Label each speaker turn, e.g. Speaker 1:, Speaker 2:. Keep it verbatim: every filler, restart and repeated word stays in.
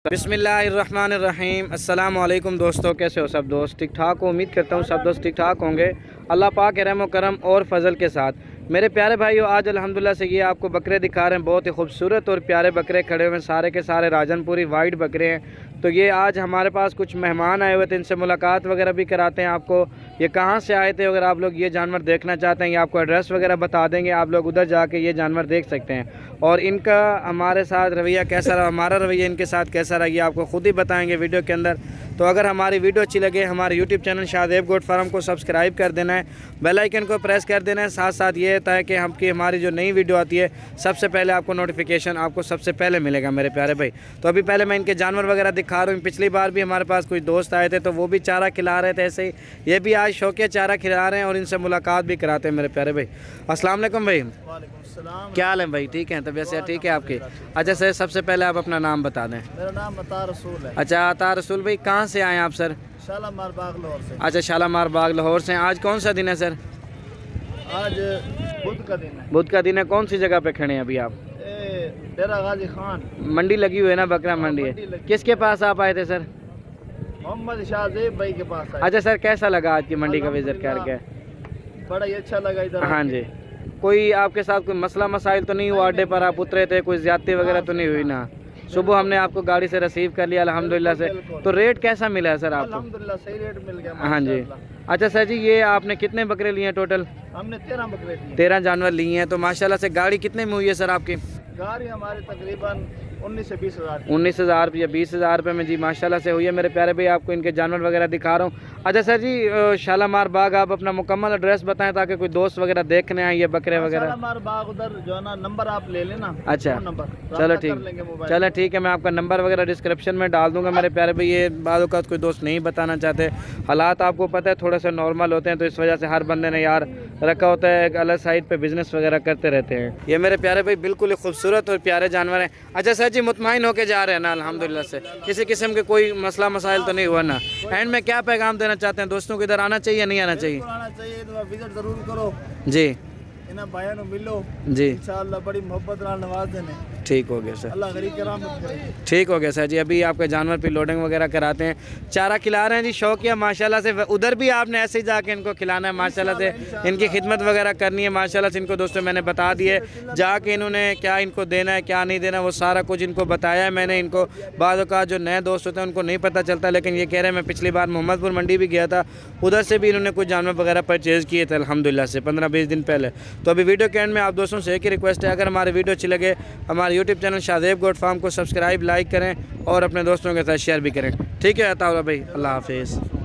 Speaker 1: بسم اللہ الرحمن الرحیم۔ السلام علیکم دوستو، کیسے ہو سب دوست؟ ٹھیک ٹھاک ہو؟ امید کرتا ہوں سب دوست ٹھیک ٹھاک ہوں گے اللہ پاک کے رحم و کرم اور فضل کے ساتھ۔ میرے پیارے بھائیو، آج الحمدللہ سے یہ آپ کو بکرے دکھا رہے ہیں، بہت ہی خوبصورت اور پیارے بکرے کھڑے ہوئے ہیں، سارے کے سارے راجن پوری وائٹ بکرے ہیں۔ تو یہ آج ہمارے پاس کچھ مہمان آئے ہوئے تھے، ان سے ملاقات وغیرہ بھی کراتے ہیں آپ کو، یہ کہاں سے آئے تھے۔ اگر آپ لوگ یہ جانور دیکھنا چاہتے ہیں، یہ آپ کو ایڈریس وغیرہ بتا دیں گے، آپ لوگ ادھر جا کے یہ جانور دیکھ سکتے ہیں۔ اور ان کا ہمارے ساتھ رویہ کیسا رہا، ہمارا رویہ ان کے ساتھ کیسا رہا، یہ آپ کو خود ہی بتائیں گے ویڈیو کے اندر۔ تو اگر ہماری ویڈیو اچھی لگے، ہمارے YouTube channel Shadib goat farm کو سبسکرائب کر دینا ہے، بیل آئیکن کو پریس کر دینا ہے۔ ساتھ ساتھ یہ ہوتا ہے کہ ہم کی ہماری جو نئی ویڈیو آتی ہے سب سے پہلے آپ کو نوٹیفیکیشن آپ کو سب سے پہلے ملے گا میرے پیارے بھائی۔ تو ابھی پہلے میں ان کے جانور وغیرہ دکھا رہا ہوں۔ پچھلی بار بھی ہمارے پاس کچھ دوست آئے تھے تو وہ بھی چارہ کھلا رہے تھے، ایسے ہی یہ بھی آج شوقیہ چارہ کھلا رہے ہیں اور ان سے ملاقات بھی کراتے ہیں میرے پیارے بھائی۔ السلام علیکم بھائی۔
Speaker 2: وعلیکم السلام۔
Speaker 1: کیا حال ہے بھائی؟ ٹھیک ہیں؟ طبیعت سے ٹھیک ہے آپ کی؟ اچھا سر، سب سے پہلے آپ اپنا نام بتا دیں۔
Speaker 2: میرا نام عطا رسول ہے۔
Speaker 1: اچھا عطا رسول بھائی، کہاں سے آئے ہیں آپ سر؟
Speaker 2: شالامار باغ لاہور سے۔
Speaker 1: اچھا شالامار باغ لاہور سے۔ آج کون سا دن ہے سر؟
Speaker 2: آج بدھ کا دن ہے۔
Speaker 1: بدھ کا دن ہے۔ کون سی جگہ پہ کھڑے ہیں ابھی آپ؟
Speaker 2: اے ڈیرہ غازی خان
Speaker 1: منڈی لگی ہوئی ہے نا، بکرا منڈی ہے۔ کس کے پاس آپ آئے تھے سر؟
Speaker 2: محمد شاہ زیب بھائی کے پاس آئے۔
Speaker 1: اچھا سر، کیسا لگا آج کی منڈی کا وزٹ کر کے؟
Speaker 2: بڑا ہی اچھا لگا ادھر۔
Speaker 1: ہاں جی۔ کوئی آپ کے ساتھ کوئی مسئلہ مسائل تو نہیں ہوا؟ اڈے پر آپ اترے تھے، کوئی زیادتی وغیرہ تو نہیں ہوئی نا؟ صبح ہم نے آپ کو گاڑی سے ریسیو کر لیا الحمدللہ سے۔ تو ریٹ کیسا ملا ہے سر آپ کو؟
Speaker 2: الحمدللہ صحیح ریٹ مل گیا۔
Speaker 1: ہاں جی۔ اچھا سر جی، یہ آپ نے کتنے بکرے لیے ہیں ٹوٹل؟
Speaker 2: ہم نے تیرہ بکرے لیے۔
Speaker 1: تیرہ جانور لیے ہیں۔ تو ماشاءاللہ سے گاڑی کتنے میں ہوئی ہے سر آپ کی؟
Speaker 2: گاڑی ہمارے تقریباً انیس سے بیس ہزار
Speaker 1: انیس ہزار روپیہ بیس ہزار روپے میں جی ماشاءاللہ سے ہوئی ہے میرے پیارے بھائی۔ آپ کو ان کے جانور وغیرہ دکھا رہا ہوں۔ اچھا سر جی، شالامار باغ آپ اپنا مکمل ایڈریس بتائیں تاکہ کوئی دوست وغیرہ دیکھنے آئیں یہ بکرے وغیرہ۔
Speaker 2: شالامار باغ ادھر جو ہے نا، نمبر آپ لے لینا۔
Speaker 1: اچھا چلو ٹھیک، چلو ٹھیک ہے، میں آپ کا نمبر وغیرہ ڈسکرپشن میں ڈال دوں گا میرے پیارے بھائی۔ یہ بعض اوقات کوئی دوست نہیں بتانا چاہتے، حالات آپ کو پتہ ہے تھوڑے سے نارمل ہوتے ہیں، تو اس وجہ سے ہر بندے نے یار رکھا ہوتا ہے ایک الگ سائڈ پہ بزنس وغیرہ کرتے رہتے ہیں۔ یہ میرے پیارے بھائی بالکل خوبصورت اور پیارے جانور ہیں۔ اچھا سر جی، مطمئن ہو کے جا رہے ہیں نا الحمدللہ سے؟ کسی قسم کے کوئی مسئلہ مسائل تو نہیں ہوا نا؟ اینڈ میں کیا پیغام دینا چاہتے ہیں دوستوں کو؟ ادھر آنا چاہیے یا نہیں آنا چاہیے؟
Speaker 2: آنا چاہیے، وزٹ ضرور کرو
Speaker 1: جی
Speaker 2: انہاں بھائیوں نو ملو
Speaker 1: جی،
Speaker 2: انشاءاللہ بڑی محبت نال نواز دینے۔
Speaker 1: ٹھیک ہو گیا سر،
Speaker 2: اللہ غریب کی رحمت کرے۔
Speaker 1: ٹھیک ہو گیا سر جی۔ ابھی آپ کے جانور پہ لوڈنگ وغیرہ کراتے ہیں، چارہ کھلا رہے ہیں جی شوقیہ ماشاءاللہ سے۔ ادھر بھی آپ نے ایسے ہی جا کے ان کو کھلانا ہے ماشاءاللہ سے، ان کی خدمت وغیرہ کرنی ہے ماشاءاللہ سے۔ ان کو دوستوں میں نے بتا دیے جا کے انہوں نے کیا ان کو دینا ہے کیا نہیں دینا، وہ سارا کچھ ان کو بتایا ہے میں نے ان کو۔ بعض اوقات جو نئے دوست ہوتے ہیں ان کو نہیں پتہ چلتا، لیکن یہ کہہ رہے ہیں میں پچھلی بار محمد پور منڈی بھی گیا تھا، ادھر سے بھی انہوں نے کچھ جانور وغیرہ پرچیز کیے تھے الحمدللہ سے پندرہ بیس دن پہلے۔ تو ابھی ویڈیو کے اینڈ میں آپ دوستوں سے ایک ہی ریکویسٹ ہے، اگر ہماری ویڈیو اچھی لگے ہمارے YouTube channel Shadib goat farm کو سبسکرائب لائک کریں اور اپنے دوستوں کے ساتھ شیئر بھی کریں۔ ٹھیک ہے عطا اللہ بھائی، اللہ حافظ۔